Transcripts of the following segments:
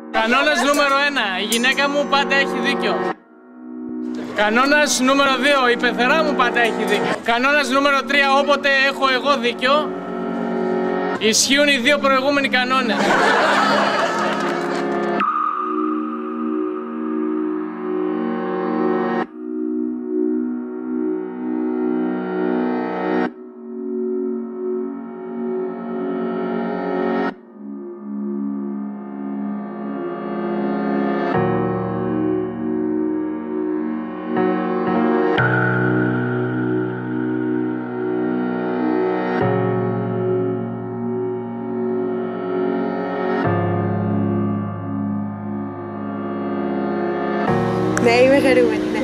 Κανόνας νούμερο 1. Η γυναίκα μου πάντα έχει δίκιο. Κανόνας νούμερο 2. Η πεθερά μου πάντα έχει δίκιο. Κανόνας νούμερο 3. Όποτε έχω εγώ δίκιο, ισχύουν οι δύο προηγούμενοι κανόνες. Ναι, είμαι χαρούμενη, ναι.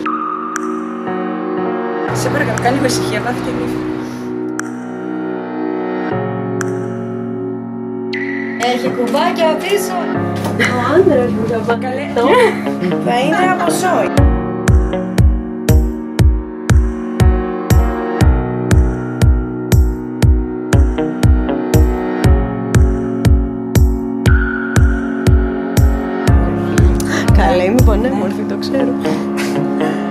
Σε παρακαλώ, κάνει λίγο ησυχία, πάθηκε νύφη. Έχει κουμπάκια πίσω. Ο άντρας μου θα πάει καλέ. Θα είναι από ζώη. Καλέ, είμαι πανέμορφη, το ξέρω.